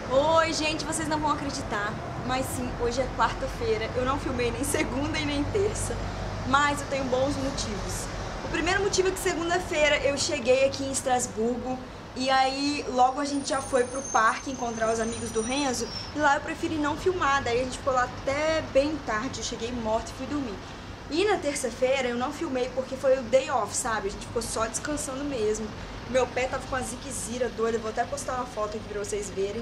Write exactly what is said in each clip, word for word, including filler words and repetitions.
Oi, gente, vocês não vão acreditar, mas sim, hoje é quarta-feira. Eu não filmei nem segunda e nem terça, mas eu tenho bons motivos. O primeiro motivo é que segunda-feira eu cheguei aqui em Estrasburgo e aí logo a gente já foi pro parque encontrar os amigos do Renzo e lá eu preferi não filmar, daí a gente ficou lá até bem tarde, eu cheguei morta e fui dormir. E na terça-feira eu não filmei porque foi o day off, sabe? A gente ficou só descansando mesmo. Meu pé tava com a ziquezira doida, eu vou até postar uma foto aqui pra vocês verem.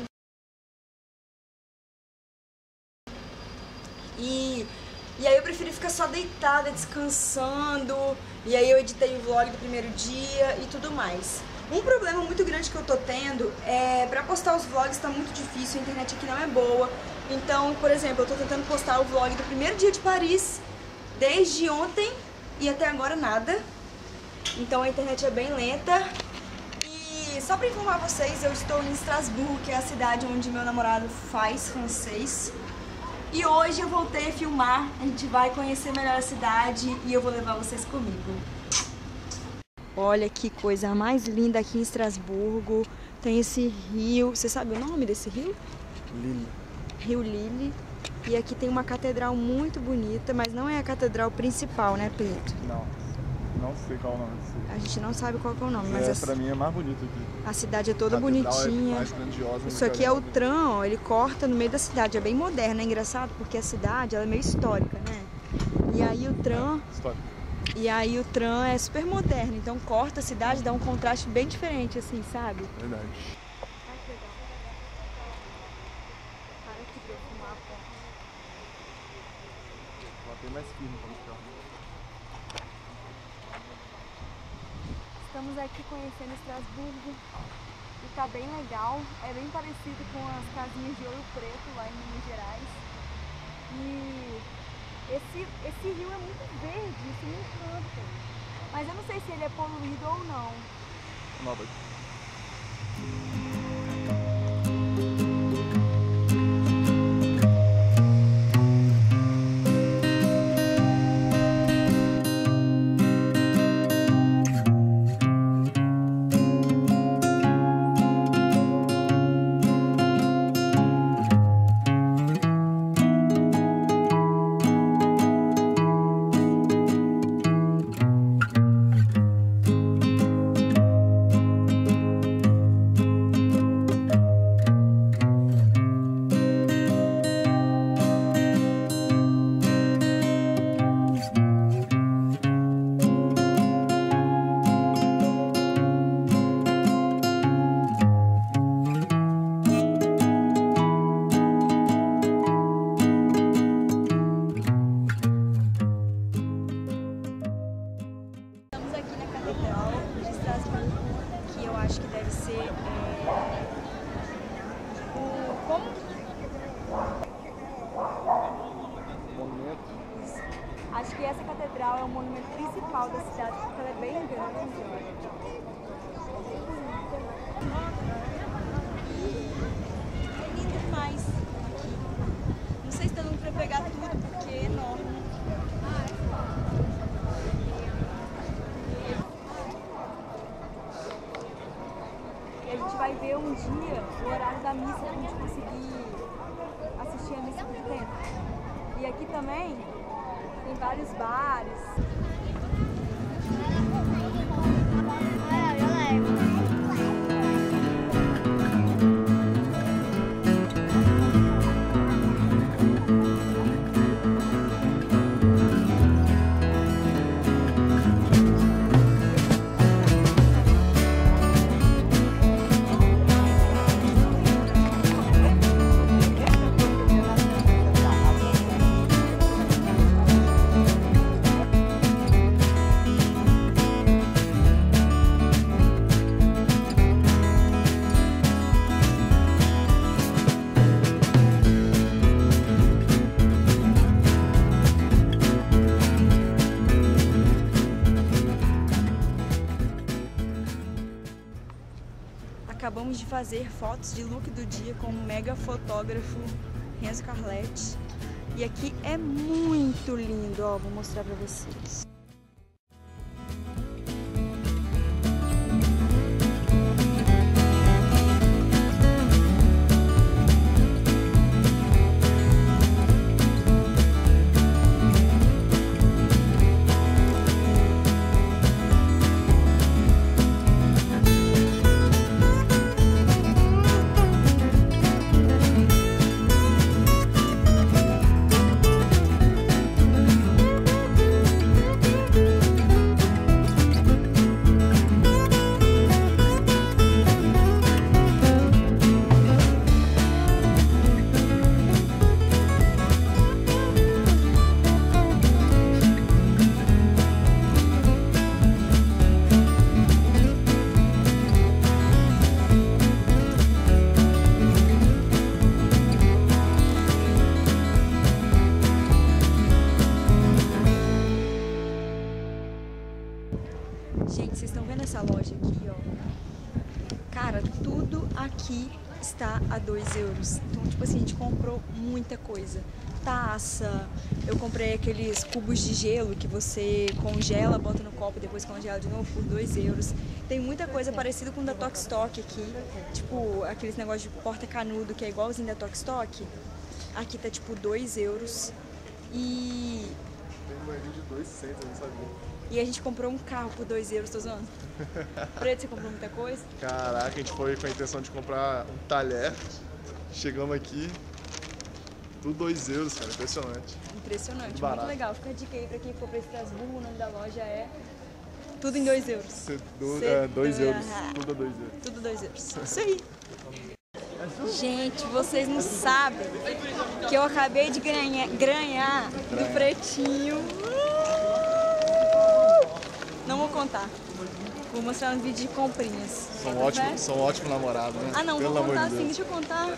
E, e aí eu preferi ficar só deitada, descansando, e aí eu editei o vlog do primeiro dia e tudo mais. Um problema muito grande que eu tô tendo é pra postar os vlogs tá muito difícil, a internet aqui não é boa. Então, por exemplo, eu tô tentando postar o vlog do primeiro dia de Paris desde ontem e até agora nada. Então a internet é bem lenta. E só pra informar vocês, eu estou em Estrasburgo, que é a cidade onde meu namorado faz francês. E hoje eu voltei a filmar, a gente vai conhecer melhor a cidade e eu vou levar vocês comigo. Olha que coisa mais linda aqui em Estrasburgo. Tem esse rio, você sabe o nome desse rio? Lille. Rio Lille. E aqui tem uma catedral muito bonita, mas não é a catedral principal, né, Pedro? Não, não sei qual é o nome desse rio. A gente não sabe qual é o nome, mas mas é, pra mim é mais bonito aqui. A cidade é toda a bonitinha. É mais grandiosa. Isso aqui é o tram, ó, ele corta no meio da cidade. É bem moderno, é engraçado porque a cidade ela é meio histórica, né? E aí o tram, é, histórico. E aí o tram é super moderno, então corta a cidade, dá um contraste bem diferente, assim, sabe? Verdade. Ai, que legal. Para aqui pra eu fumar a ponta. Ela tem mais firme pra ficar. Estamos aqui conhecendo Estrasburgo e tá bem legal, é bem parecido com as casinhas de Ouro Preto lá em Minas Gerais. E esse, esse rio é muito verde, isso me encanta, mas eu não sei se ele é poluído ou não. Nova. Acho que deve ser é, o como? Monumento. Acho que essa catedral é o monumento principal da cidade, porque ela é bem grande. É lindo demais aqui. Não sei se está dando para pegar tudo, porque é enorme. E a gente vai ver um dia o horário da missa pra gente conseguir assistir a missa por dentro. E aqui também tem vários bares. Acabamos de fazer fotos de look do dia com o mega fotógrafo Renzo Carletti. E aqui é muito lindo, ó, vou mostrar pra vocês. está a dois euros. Então, tipo assim, a gente comprou muita coisa. Taça, eu comprei aqueles cubos de gelo que você congela, bota no copo e depois congela de novo por dois euros. Tem muita coisa parecida com o da Tokstok aqui, tipo aqueles negócios de porta-canudo que é igualzinho da Tokstok. Aqui tá tipo dois euros. E... Tem uma de dois centos, eu não sabia. E a gente comprou um carro por dois euros, tô zoando. Preto, você comprou muita coisa? Caraca, a gente foi com a intenção de comprar um talher. Chegamos aqui, tudo dois euros, cara, impressionante. Impressionante, muito barato. legal. Fica a dica aí pra quem for pra Estrasburgo, o nome da loja é tudo em dois euros. Cê do, Cê é, dois do- euros, ah. tudo a dois euros. Tudo dois euros. Isso aí. Gente, vocês não sabem que eu acabei de ganhar, ganhar do Pretinho. Não vou contar. Vou mostrar um vídeo de comprinhas. São Bota fé? ótimos, são ótimos namorados, né? Ah não, Pelo vou amor contar de sim, Deus. deixa eu contar.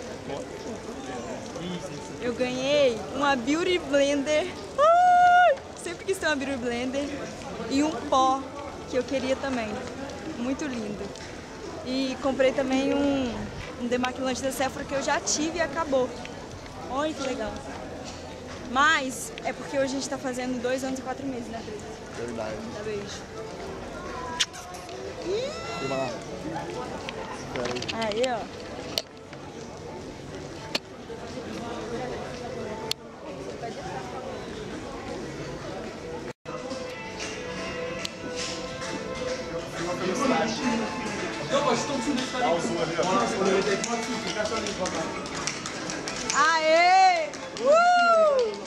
Eu ganhei uma Beauty Blender. Ai, sempre quis ter uma Beauty Blender. E um pó, que eu queria também. Muito lindo. E comprei também um, um demaquilante da Sephora que eu já tive e acabou. Olha que legal. Mas é porque hoje a gente tá fazendo dois anos e quatro meses, né, Brisa? Verdade. Dá beijo. Filma lá. Espera aí. Aí, ó. Dá o zoom ali, ó. Aê! Uh!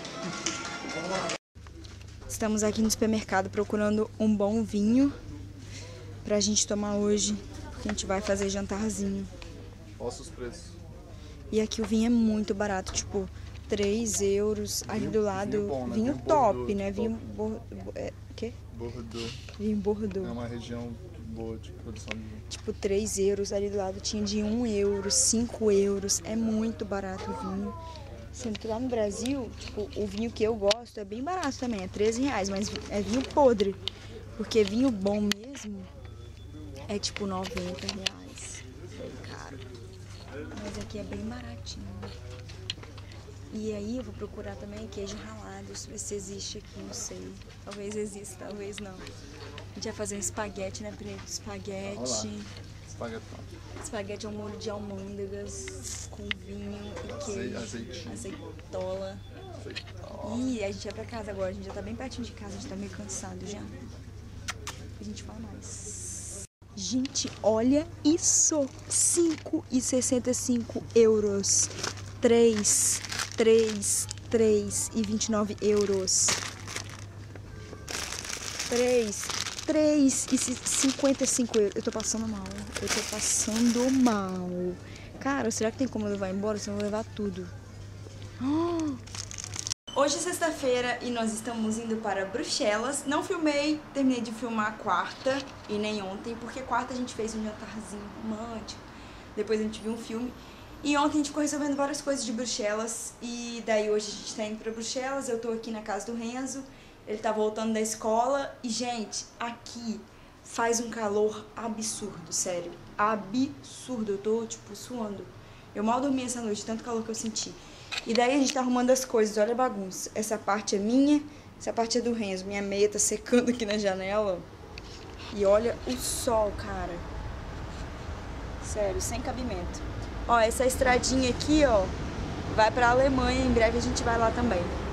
Estamos aqui no supermercado procurando um bom vinho pra gente tomar hoje, porque a gente vai fazer jantarzinho. Mostra os preços. E aqui o vinho é muito barato, tipo, três euros. Ali Vinho- do lado, vinho bom, né? vinho Vinho top, Bordeaux, né? Vinho top. bor... é, quê? Bordeaux. Vinho É Bordeaux. uma região boa de produção de vinho. Tipo, três euros. Ali do lado tinha de um euro, cinco euros. É muito barato o vinho. Sendo que lá no Brasil, tipo, o vinho que eu gosto é bem barato também, é treze reais, mas é vinho podre. Porque vinho bom mesmo é tipo noventa reais. É caro. Mas aqui é bem baratinho. E aí eu vou procurar também queijo ralado, ver se existe aqui, não sei. Talvez exista, talvez não. A gente vai fazer um espaguete, né, Preto? Espaguete. Olha Espaguetão. Espaguete ao molho de almôndegas com vinho e queijo. Azeitinho. Azeitola. Aceitão. E a gente vai pra casa agora, a gente já tá bem pertinho de casa, a gente tá meio cansado já. A gente fala mais. Gente, olha isso! cinco e sessenta e cinco euros. três, três, três e vinte e nove euros. três, três e cinquenta e cinco euros. Eu tô passando mal. Eu tô passando mal. Cara, será que tem como eu levar embora? Senão eu vou levar tudo. Hoje é sexta-feira e nós estamos indo para Bruxelas. Não filmei, terminei de filmar quarta e nem ontem, porque quarta a gente fez um jantarzinho romântico. Depois a gente viu um filme. E ontem a gente ficou resolvendo várias coisas de Bruxelas. E daí hoje a gente tá indo pra Bruxelas. Eu tô aqui na casa do Renzo. Ele tá voltando da escola. E, gente, aqui faz um calor absurdo, sério. Absurdo. Eu tô, tipo, suando. Eu mal dormi essa noite, tanto calor que eu senti. E daí a gente tá arrumando as coisas, olha a bagunça. Essa parte é minha, essa parte é do Renzo. Minha meia tá secando aqui na janela. E olha o sol, cara. Sério, sem cabimento. Ó, essa estradinha aqui, ó, vai pra Alemanha. Em breve a gente vai lá também.